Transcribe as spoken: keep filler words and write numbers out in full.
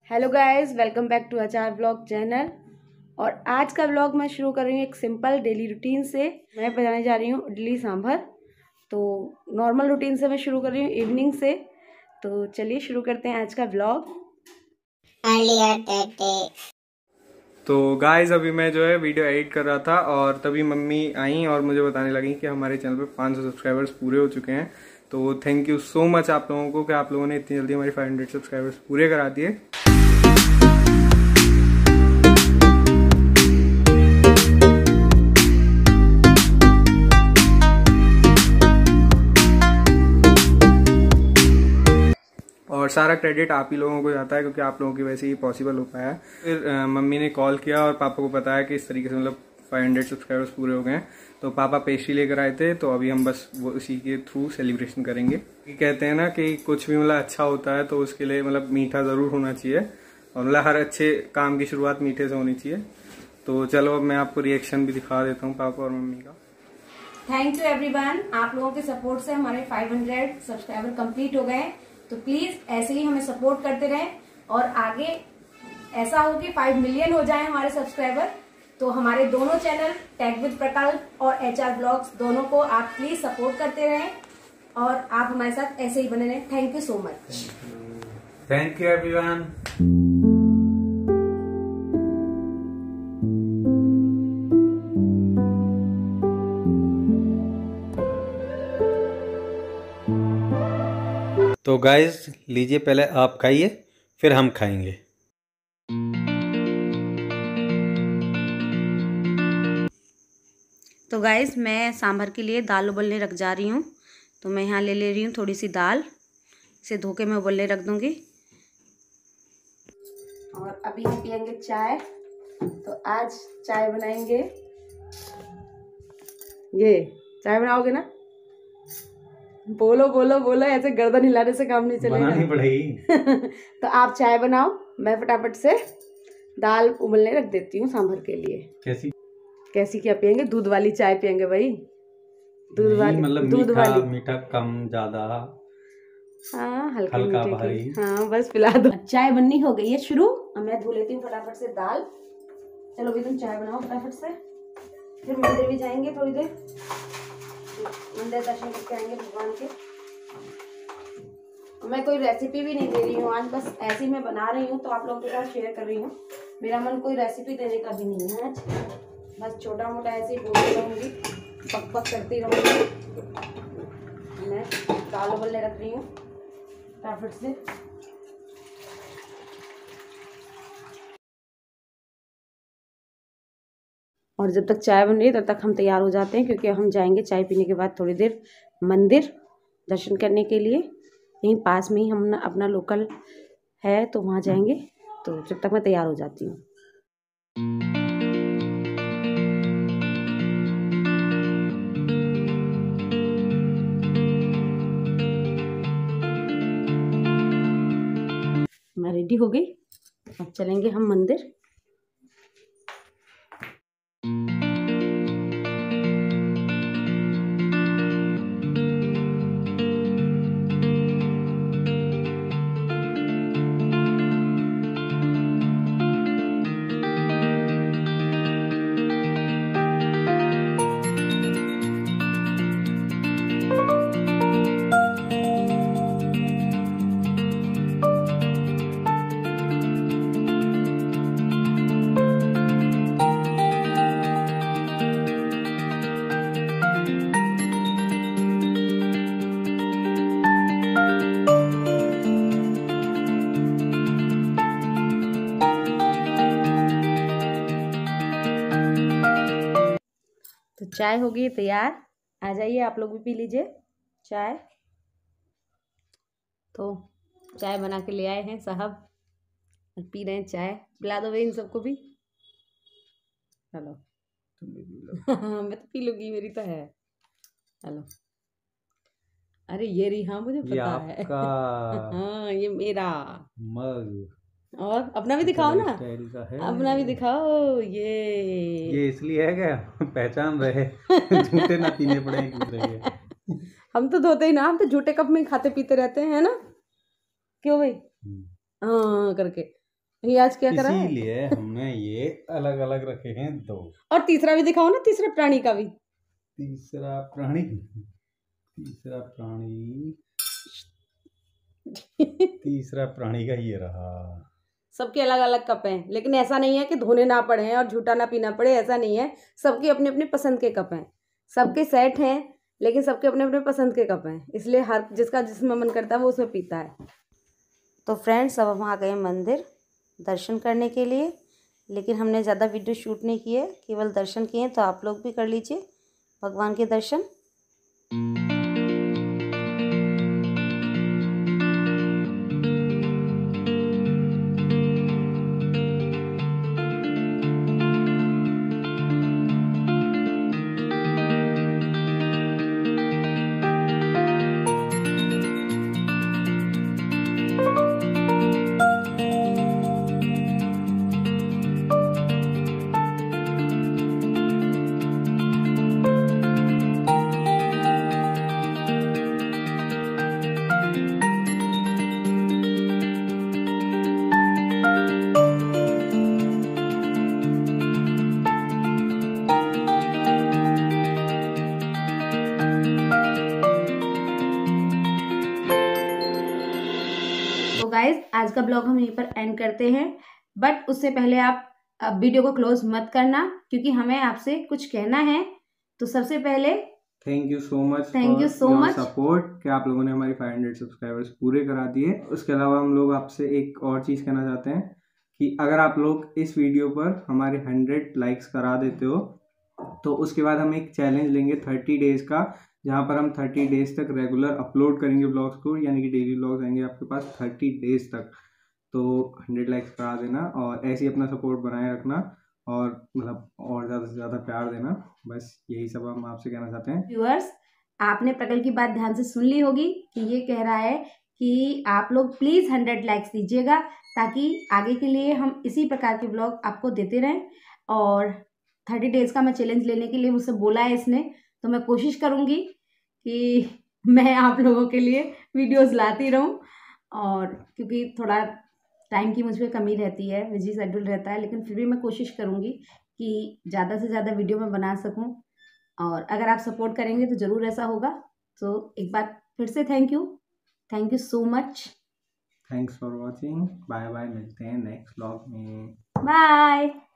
Hello guys, welcome back to achar blog channel. और आज का ब्लॉग मैं शुरू कर रही हूँ एक सिंपल डेली रूटीन से। मैं बनाने जा रही हूँ इडली सांभर। तो नॉर्मल रूटीन से मैं शुरू कर रही हूँ इवनिंग से। तो चलिए शुरू करते हैं आज का ब्लॉग। तो गाइस अभी मैं जो है वीडियो एडिट कर रहा था और तभी मम्मी आई और मुझे बताने लगी कि हमारे चैनल पे पाँच सौ सब्सक्राइबर्स पूरे हो चुके हैं। तो थैंक यू सो मच आप लोगों को कि आप लोगों ने इतनी जल्दी हमारी पाँच सौ सब्सक्राइबर्स पूरे करा दिए। और सारा क्रेडिट आप ही लोगों को जाता है क्योंकि आप लोगों की वजह से ही पॉसिबल हो पाया है। फिर आ, मम्मी ने कॉल किया और पापा को बताया कि इस तरीके से मतलब पाँच सौ सब्सक्राइबर्स पूरे हो गए हैं। तो पापा पेस्ट्री लेकर आए थे, तो अभी हम बस वो उसी के थ्रू सेलिब्रेशन करेंगे। कहते हैं ना कि कुछ भी मतलब अच्छा होता है तो उसके लिए मतलब मीठा ज़रूर होना चाहिए और मतलब हर अच्छे काम की शुरुआत मीठे से होनी चाहिए। तो चलो अब मैं आपको रिएक्शन भी दिखा देता हूँ पापा और मम्मी का। थैंक यू एवरीवन, आप लोगों के सपोर्ट से हमारे पाँच सौ सब्सक्राइबर कंप्लीट हो गए। तो प्लीज ऐसे ही हमें सपोर्ट करते रहें और आगे ऐसा हो कि पाँच मिलियन हो जाए हमारे सब्सक्राइबर। तो हमारे दोनों चैनल टेक विद प्रकल्प और एचआर ब्लॉग्स दोनों को आप प्लीज सपोर्ट करते रहें और आप हमारे साथ ऐसे ही बने रहें। Thank you so much. Thank you everyone. तो गाइस लीजिए, पहले आप खाइए फिर हम खाएंगे। तो गाइस मैं सांभर के लिए दाल उबलने रख जा रही हूँ। तो मैं यहाँ ले ले रही हूँ थोड़ी सी दाल, इसे धो के मैं उबलने रख दूंगी। और अभी हम पियेंगे चाय। तो आज चाय बनाएंगे। ये चाय बनाओगे ना? बोलो बोलो बोलो, ऐसे गर्दन हिलाने से काम नहीं चलेगा, बनानी पड़ेगी। तो आप चाय बनाओ, मैं फटाफट से दाल उबलने रख देती हूँ सांभर के लिए। कैसी कैसी क्या पियेंगे? दूध वाली चाय पियेंगे भाई, दूध वाली मतलब दूध वाली। मीठा कम ज्यादा, हाँ हल्के हल्का मीठे भारी। की। हाँ बस पिला दो। चाय बननी हो गई है शुरू। अब मैं धो लेती हूँ फटाफट से दाल। चलो भी तुम चाय बनाओ फटाफट से, फिर मंदिर भी जाएंगे थोड़ी देर, मंदिर दर्शन करके आएंगे भगवान के। मैं कोई रेसिपी भी नहीं दे रही हूँ आज, बस ऐसे ही मैं बना रही हूँ तो आप लोगों के साथ शेयर कर रही हूँ। मेरा मन कोई रेसिपी देने का भी नहीं है आज, बस छोटा मोटा ऐसे ही बोलती रहूँगी, पक पक करती रहूँगी। मैं दाल उबलने रख रही हूँ फटाफट से। और जब तक चाय बन रही है तब तक हम तैयार हो जाते हैं, क्योंकि हम जाएंगे चाय पीने के बाद थोड़ी देर मंदिर दर्शन करने के लिए। यहीं पास में ही हम अपना लोकल है तो वहाँ जाएंगे। तो जब तक मैं तैयार हो जाती हूँ। मैं रेडी हो गई, अब चलेंगे हम मंदिर। तो चाय हो गई तैयार, आ जाइए आप लोग भी पी लीजिए चाय। तो चाय बना के ले आए हैं साहब, पी रहे हैं चाय। पिला दो भाई इन सबको भी। हेलो मैं तो पी लूंगी, मेरी तो है। हेलो, अरे ये रही, हाँ मुझे पता है। हाँ ये मेरा मग। और अपना भी दिखाओ ना, अपना भी दिखाओ। ये ये इसलिए है क्या पहचान रहे झूठे ना पीने पड़े एक दूसरे के। हम तो धोते ही ना, हम तो झूठे कप में खाते पीते रहते हैं, है ना? क्यों भाई? हाँ करके ये आज क्या करा है? इसीलिए हमने ये अलग अलग रखे हैं दो। और तीसरा भी दिखाओ ना, तीसरे प्राणी का भी। तीसरा प्राणी तीसरा प्राणी तीसरा प्राणी का ये रहा। सबके अलग अलग कप हैं, लेकिन ऐसा नहीं है कि धोने ना पड़े और झूठा ना पीना पड़े, ऐसा नहीं है। सबके अपने अपने पसंद के कप हैं, सबके सेट हैं, लेकिन सबके अपने अपने पसंद के कप हैं, इसलिए हर जिसका जिसमें मन करता है वो उसमें पीता है। तो फ्रेंड्स, अब हम आ गए मंदिर दर्शन करने के लिए, लेकिन हमने ज़्यादा वीडियो शूट नहीं किए, केवल दर्शन किए। तो आप लोग भी कर लीजिए भगवान के दर्शन। तो गाइज, आज का ब्लॉग हम यहीं पर एंड करते हैं, बट उससे पहले आप वीडियो को क्लोज मत करना, क्योंकि हमें आपसे कुछ कहना है। तो सबसे पहले thank you so much, thank you so much support कि आप लोगों ने हमारी फाइव हंड्रेड सब्सक्राइबर्स पूरे करा दिए। उसके अलावा हम लोग आपसे एक और चीज़ कहना चाहते हैं कि अगर आप लोग इस वीडियो पर हमारे हंड्रेड लाइक्स करा देते हो तो उसके बाद हम एक चैलेंज लेंगे थर्टी डेज़ का, जहाँ पर हम थर्टी डेज तक रेगुलर अपलोड करेंगे ब्लॉग्स को, यानी कि डेली ब्लॉग्स आएंगे आपके पास थर्टी डेज तक। तो हंड्रेड लाइक्स करा देना और ऐसे ही अपना सपोर्ट बनाए रखना और मतलब और ज़्यादा से ज़्यादा प्यार देना। बस यही सब हम आपसे कहना चाहते हैं। व्यूअर्स, आपने प्रकल की बात ध्यान से सुन ली होगी कि ये कह रहा है कि आप लोग प्लीज़ हंड्रेड लाइक्स दीजिएगा, ताकि आगे के लिए हम इसी प्रकार के ब्लॉग आपको देते रहें। और थर्टी डेज़ का मैं चैलेंज लेने के लिए मुझसे बोला है इसने, तो मैं कोशिश करूँगी कि मैं आप लोगों के लिए वीडियोस लाती रहूं। और क्योंकि थोड़ा टाइम की मुझ पर कमी रहती है, बिजी शेड्यूल रहता है, लेकिन फिर भी मैं कोशिश करूँगी कि ज़्यादा से ज़्यादा वीडियो मैं बना सकूं। और अगर आप सपोर्ट करेंगे तो ज़रूर ऐसा होगा। तो एक बार फिर से thank you thank you so much. Thanks for watching. Bye bye, मिलते हैं नेक्स्ट व्लॉग में। बाय।